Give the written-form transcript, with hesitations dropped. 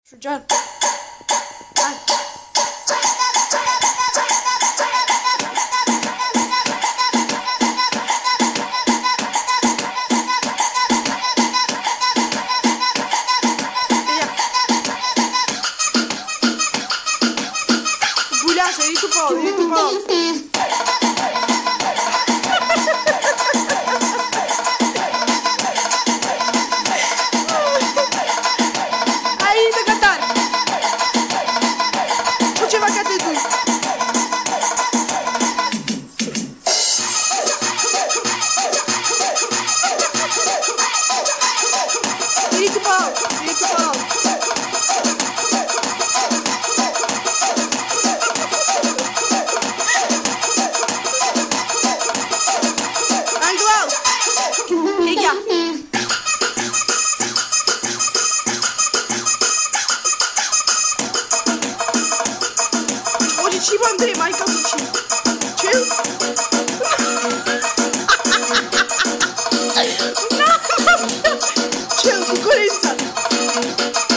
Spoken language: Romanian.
Şucan. Ay. Gulhaça, aí tu fala, aí tu fala. Ainda, Catar. Onde vai catar tu? Aí tu fala, aí tu fala. Ci Andrei, mai ca să ce? Ce? Ce? Cucurința!